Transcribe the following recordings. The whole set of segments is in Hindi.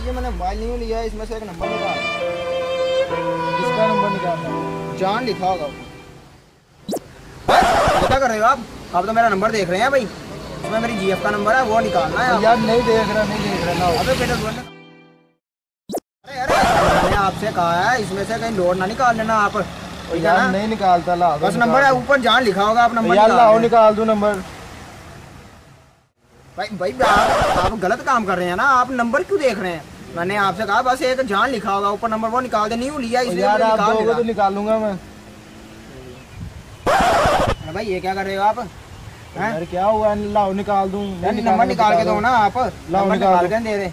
ये मैंने मोबाइल नहीं लिया है, इसमें से एक नंबर निकाल। किसका नंबर निकालना? जान लिखा होगा क्या कर रहे हो आप तो मेरा नंबर देख रहे हैं भाई, इसमें मेरी जीएफ का नंबर है वो निकालना है यार। नहीं देख रहा ना। अबे बेटा बोलने, अरे मैंने आपसे कहा है इसमें से कहीं लोड ना निकाल लेना आप। यार नहीं निकालता, ला बस नंबर है ऊपर जान लिखा होगा, आप नंबर यार लाओ निकाल दूं नंबर। भाई आप गलत काम कर रहे हैं ना, आप नंबर क्यों देख रहे हैं? मैंने आपसे कहा बस एक जान लिखा होगा ऊपर, नंबर वो निकाल दे। नहीं लिया इसलिए यार आप दोगे तो निकालूंगा मैं। भाई ये क्या कर रहे हो आप? यार क्या हुआ? लाओ निकाल दूं। नंबर निकाल के दो ना आप। लाओ निकाल के दे रहे।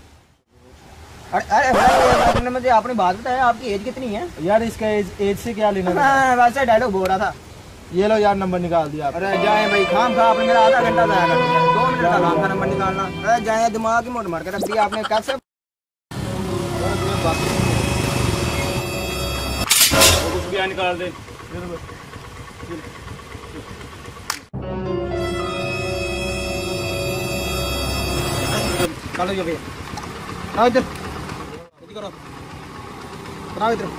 अरे भाई मुझे आपने बात बताया आपकी एज कितनी है? यार इसका एज से क्या लेना? वैसे डायलॉग बोल रहा था। ये लो यार नंबर निकाल दिया। अरे जाए भाई, खाम खा आपने मेरा आधा घंटा जाया कर दिया, 2 मिनट का काम था नंबर निकालना। अरे जाए, दिमाग ही मोड़ मार के रख दिया आपने। कैसे क्या निकाल दे? चलो जो भैया आओ इधर, करो बनाओ इधर,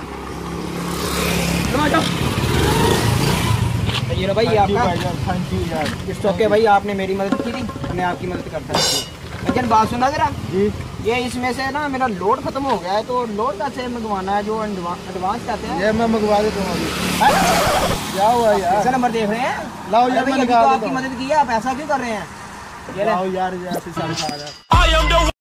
जाओ। ये लो भाई आपका। थैंक यू यार। इट्स ओके भाई, आपने मेरी मदद की थी, मैं आपकी मदद करता हूँ। लेकिन बात सुना जरा जी, ये इसमें से ना मेरा लोड खत्म हो गया है, तो लोड कैसे मंगवाना है? जो एडवांस चाहते हैं ये मैं मंगवा देता हूँ अभी। क्या हुआ यार? कैसा नंबर देख रहे हैं? लाओ यार मैं निकाल देता हूँ। आपकी मदद की है, आप ऐसा क्यों कर रहे हैं? लाओ यार ऐसे